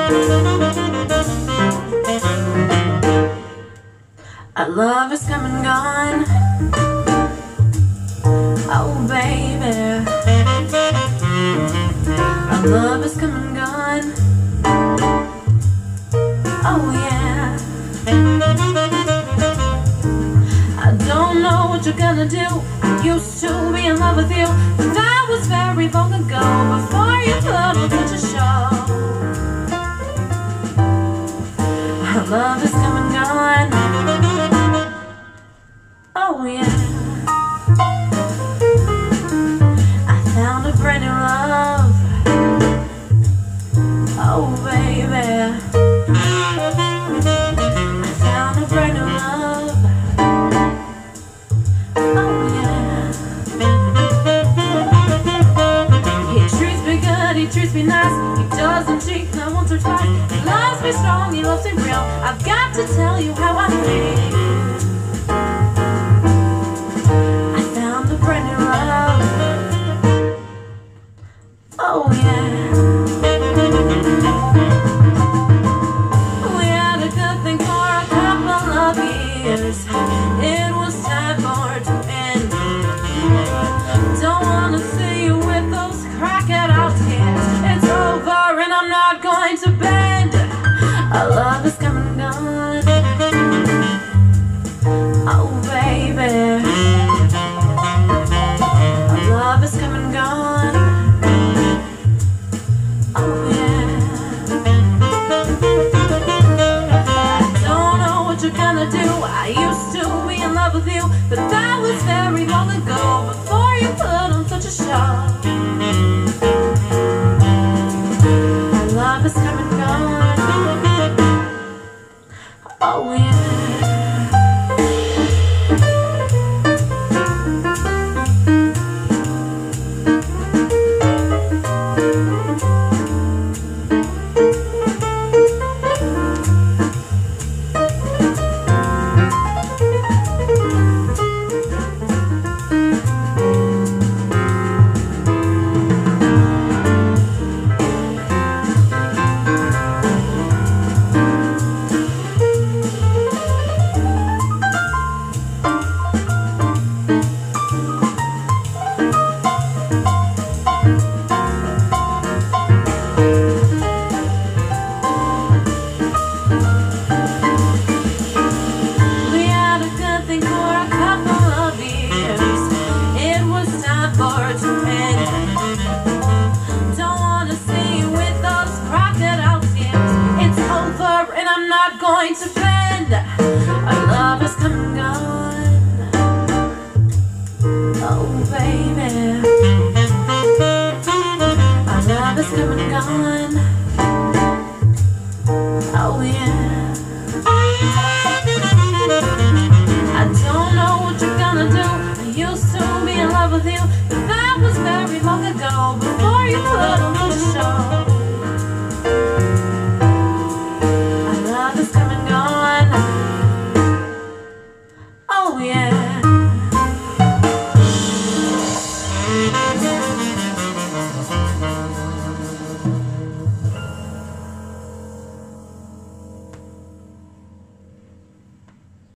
Our love is come and gone. Oh baby, our love is come and gone. Oh yeah. I don't know what you're gonna do. I used to be in love with you, but that was very long ago, before you put on such a show. Our love is come and gone. Oh yeah. I found a brand new love. Oh baby, I found a brand new love. Oh yeah. He treats me good, he treats me nice. He doesn't cheat not once or twice. He loves me strong, he loves me real. I've got to tell you how I feel. Oh yeah. We had a good thing for a couple of years. It was time for it to end. Don't wanna see you with those crocodile tears. It's over and I'm not going to bend. Our love is come and gone. Oh baby, our love is come and gone. Oh yeah. I don't know what you're gonna do. I used to be in love with you, but that was very long ago, before you put on such a show. Our love is come and gone. Oh yeah. Going to bend. Our love is come and gone. Oh baby, our love is come and gone. Oh yeah. I don't know what you're gonna do. I used to be in love with you, but that was very long ago, before you put on the show. Oh yeah.